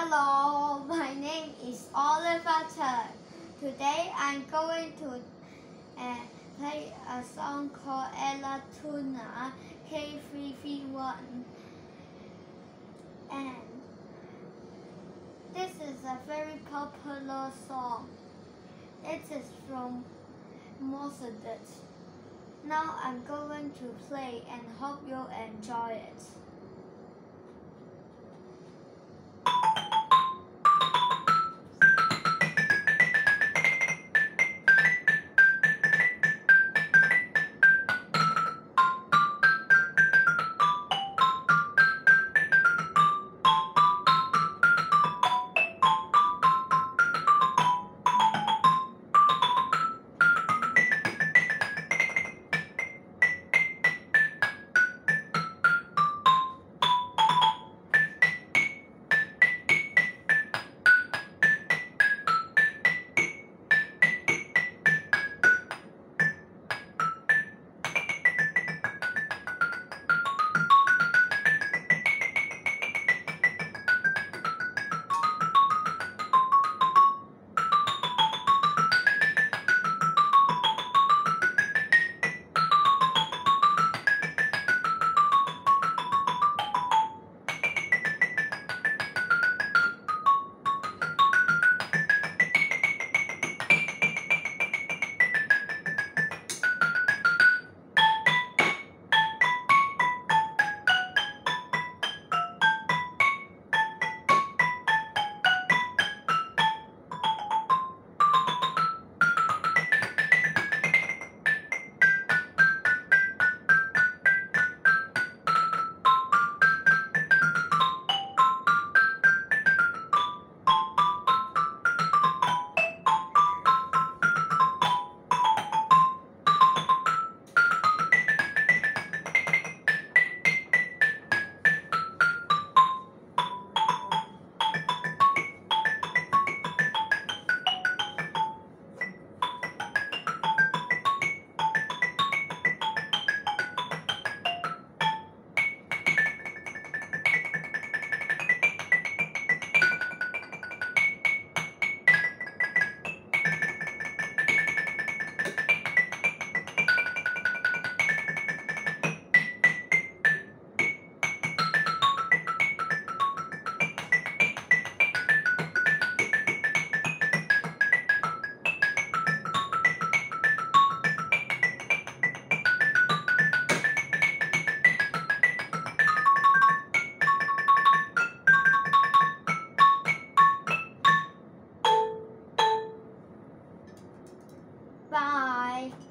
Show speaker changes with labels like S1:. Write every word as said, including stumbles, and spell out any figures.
S1: Hello, my name is Oliver. Today I'm going to uh, play a song called Alla, Tuna, K three three one. And this is a very popular song. It is from Mozart. Now I'm going to play and hope you enjoy it. Bye.